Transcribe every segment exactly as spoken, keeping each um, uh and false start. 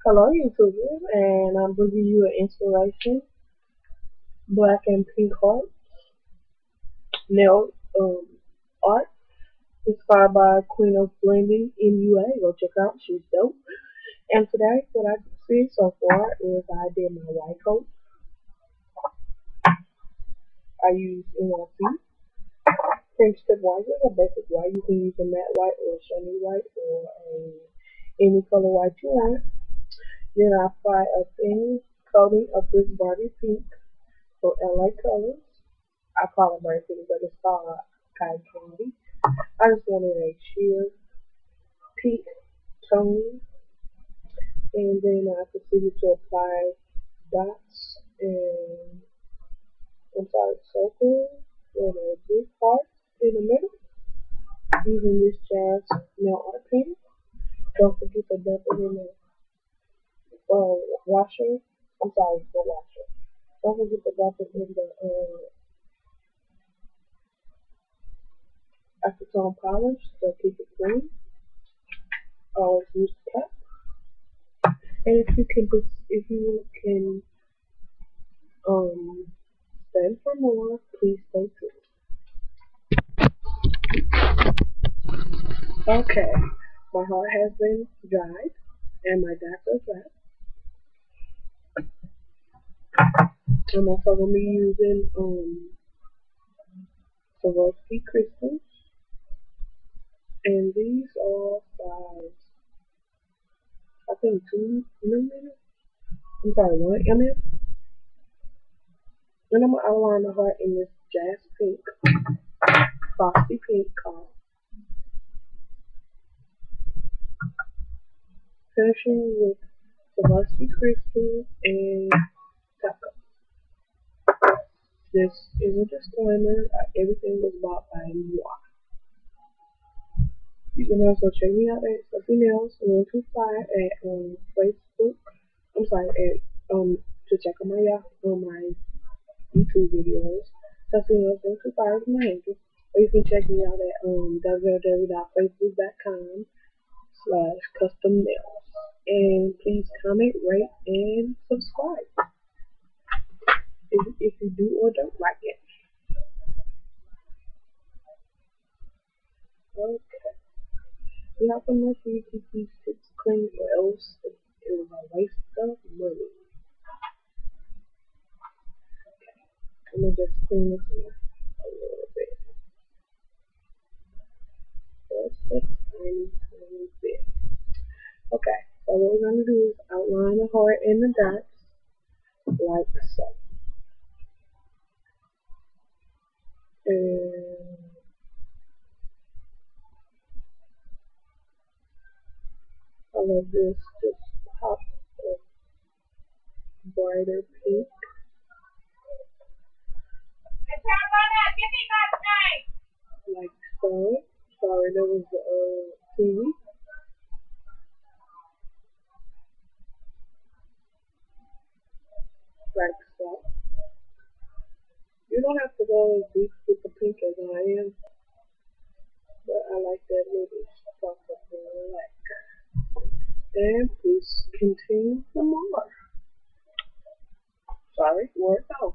Hello, YouTubers, and I'm bringing you an inspiration, black and pink heart, nail um, art, inspired by Queen of Blending M U A. Go check her out, she's dope. And today, what I see so far is I did my white coat. I used N Y C, French tip white, is a basic white. You can use a matte white or a shiny white or a any color white you want. Then I apply a thin coating of this Barbie pink for L A colors. I call it Barbie pink, but it's called cotton candy. I just wanted a sheer peak tone, and then I proceeded to apply dots and inside circles with a big heart in the middle using this jazz nail art pen. Don't forget to dump it in the uh, washer. I'm sorry, the washer. Don't forget to dump it in the uh, acetone polish to keep it clean. Always use the cap. And if you can, if you can um stay for more, please stay tuned. Okay, my heart has been dried and my dots are dry. I'm also gonna be using um Swarovski crystals, and these are size I think two millimeters. I'm sorry, one mm. And I'm gonna outline the heart in this jazz pink, frosty pink color, finishing with Swarovski crystals and taco. This is a disclaimer. Uh, everything was bought by moi. You can also check me out at Sophie Nails one two five at um, Facebook. I'm sorry, at um to check on my uh, on my YouTube videos. Sophie Nails one two five is my handle. Or you can check me out at um www.facebook.com slash custom nails. And please comment, rate, and subscribe if, if you do or don't like it. Okay. We have to make sure you keep these tips clean or else it, it was a waste of money. I'm gonna just clean this one a little bit. Just a tiny, tiny bit. Okay, so what we're gonna do is outline the heart and the dots like so. And all of this just pop a brighter pink like so. Sorry, there was a uh, T V. Like so. You don't have to go as deep with the pink as I am, but I like that little spark of black. And please continue some more. Sorry, where it go?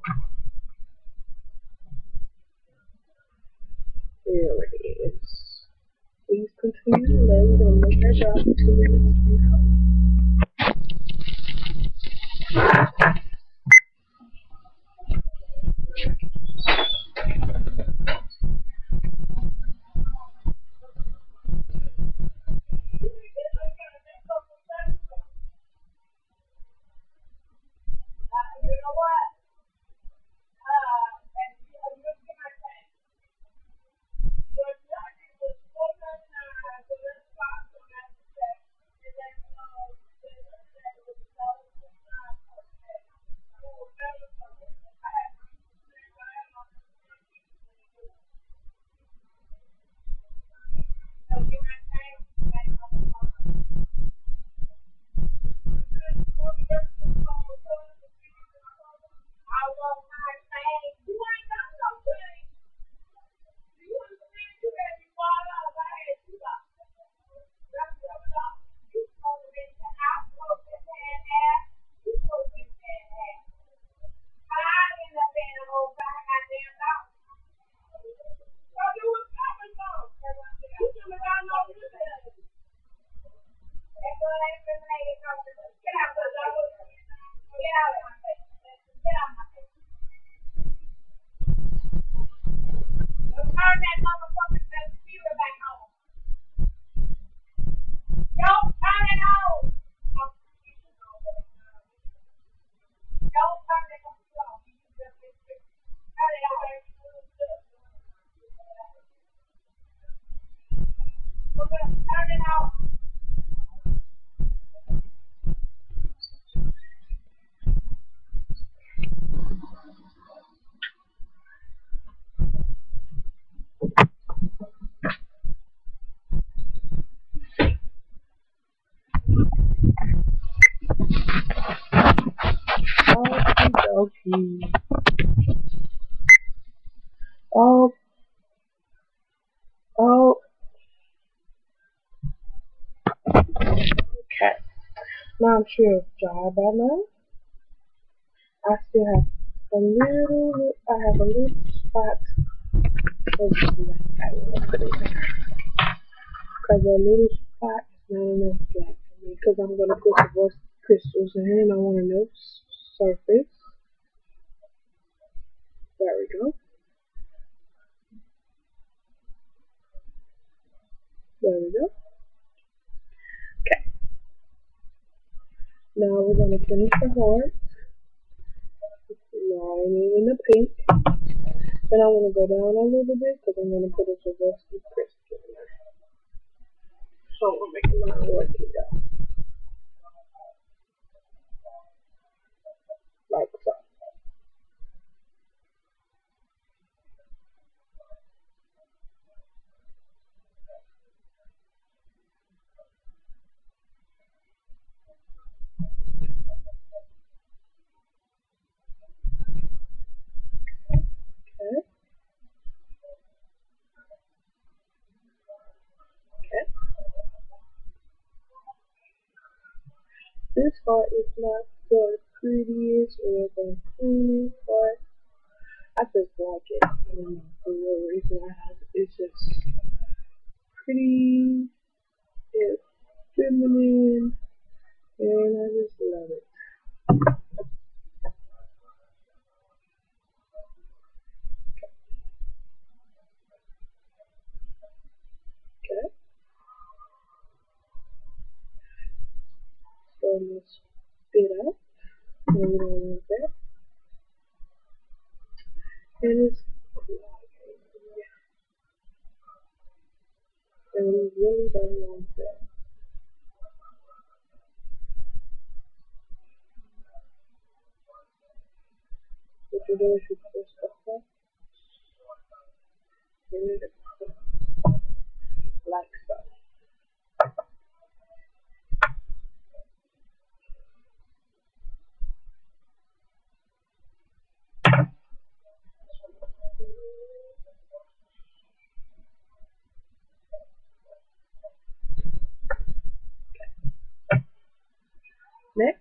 There it is. Please continue. Let me know. Make that drop for two minutes before. Okay. Oh, oh, okay. Now I'm sure it's dry by now. I still have a little, I have a little spot of black. I want to put it there. Because a little spot is not enough black for me. Because I'm going to put the rose crystals in and I want a new surface. There we go. There we go. Okay. Now we're going to finish the heart. Now I'm in the pink. And I want to go down a little bit because I'm going to put a Swarovski crystal in there. So I'm going to make it my working down. Like so. Okay. Okay. This heart is not the prettiest or the cleanest heart. I just like it. I don't know for what reason I have it. It's just pretty, it's feminine, and I just love it. Okay. So let's spit out. And we don't want that. And it's and we really don't want that. What you do is you push the heart and it like so. Next,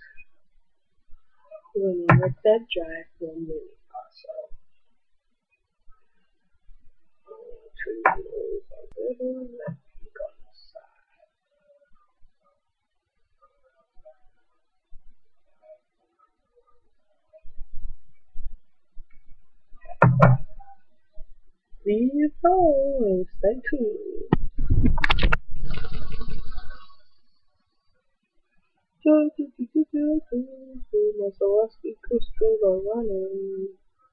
we're going to let that dry for a minute also. Trim those a little, let me go on the side. See you soon. Stay tuned. My Swarovski crystals are running.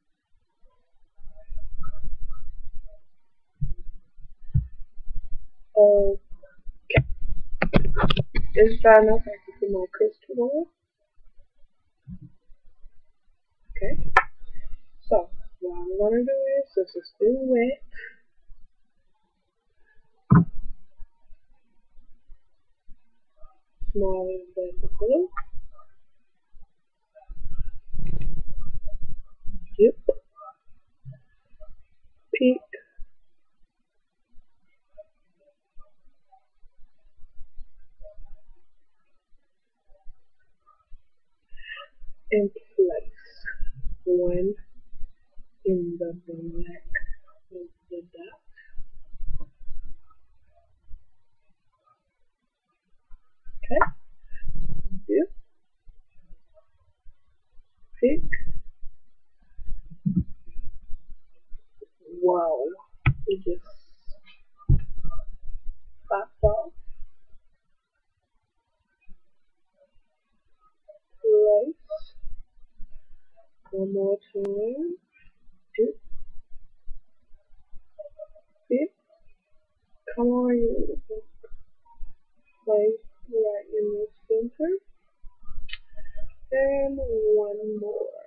Okay. It's dry enough. I can put my crystal on. Okay. So, what I'm going to do is, since it's still wet, smaller than the glue. Dip. Pick. And place one in the black of the dot. Okay. One more time. Dip, dip. Come on, you place right in the center. And one more.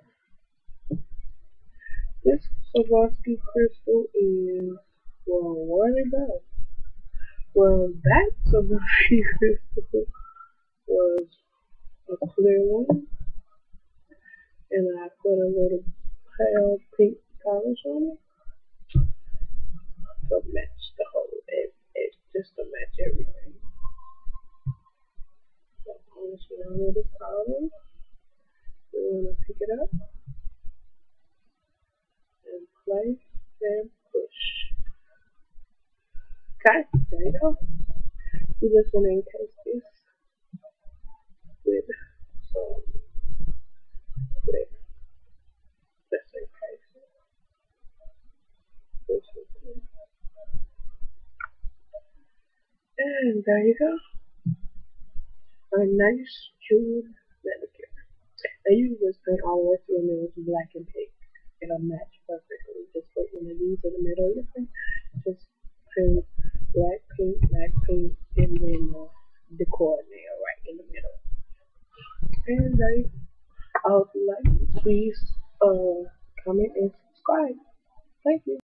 This Swarovski crystal is, well, where'd it go? Well, that Swarovski crystal was a clear one, and I put a little pale pink polish on it to match the whole, it, it just to match everything. So I'm just gonna little polish. We're gonna pick it up and place and push. Okay, there you go. We just want to encase this with some glitter. Let's encase it with some glitter. And there you go. A nice jeweled manicure. And you can just paint all the way through and it was black and pink. It'll match perfectly. Just put one of these in the middle of your thing. Just paint black, pink, black, pink, and then uh, decor nail right in the middle. And there you go. I hope you like it. Please uh, comment and subscribe. Thank you.